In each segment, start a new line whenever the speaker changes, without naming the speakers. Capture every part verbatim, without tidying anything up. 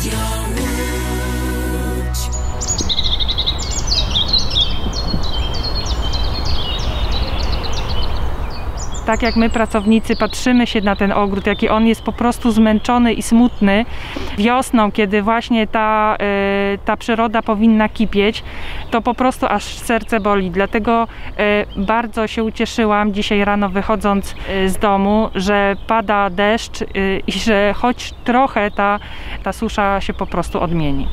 Tak jak my, pracownicy, patrzymy się na ten ogród, jaki on jest po prostu zmęczony i smutny wiosną, kiedy właśnie ta, y, ta przyroda powinna kipieć, to po prostu aż serce boli. Dlatego y, bardzo się ucieszyłam dzisiaj rano, wychodząc y, z domu, że pada deszcz y, i że choć trochę ta, ta susza się po prostu odmieni.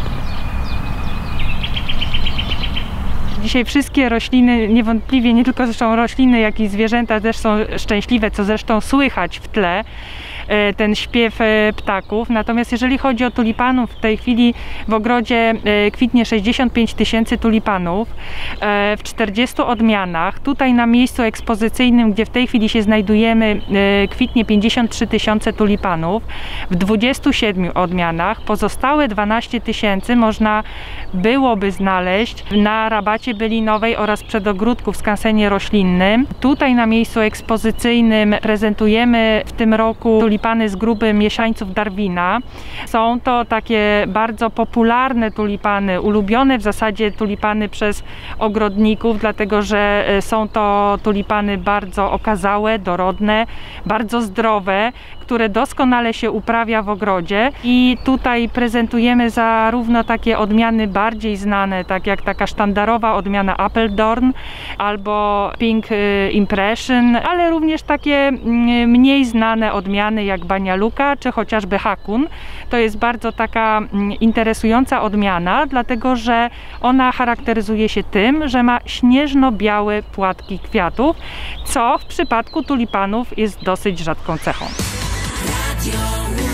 Dzisiaj wszystkie rośliny, niewątpliwie nie tylko zresztą rośliny, jak i zwierzęta też są szczęśliwe, co zresztą słychać w tle, ten śpiew ptaków. Natomiast jeżeli chodzi o tulipanów, w tej chwili w ogrodzie kwitnie sześćdziesiąt pięć tysięcy tulipanów w czterdziestu odmianach. Tutaj na miejscu ekspozycyjnym, gdzie w tej chwili się znajdujemy, kwitnie pięćdziesiąt trzy tysiące tulipanów w dwudziestu siedmiu odmianach. Pozostałe dwanaście tysięcy można byłoby znaleźć na rabacie bylinowej oraz przedogródku w skansenie roślinnym. Tutaj na miejscu ekspozycyjnym prezentujemy w tym roku tulipany z grupy mieszańców Darwina. Są to takie bardzo popularne tulipany, ulubione w zasadzie tulipany przez ogrodników, dlatego że są to tulipany bardzo okazałe, dorodne, bardzo zdrowe, które doskonale się uprawia w ogrodzie. I tutaj prezentujemy zarówno takie odmiany bardziej znane, tak jak taka sztandarowa odmiana Appledorn albo Pink Impression, ale również takie mniej znane odmiany jak Banja-Luka czy chociażby Hakun. To jest bardzo taka interesująca odmiana, dlatego że ona charakteryzuje się tym, że ma śnieżno-białe płatki kwiatów, co w przypadku tulipanów jest dosyć rzadką cechą. Radio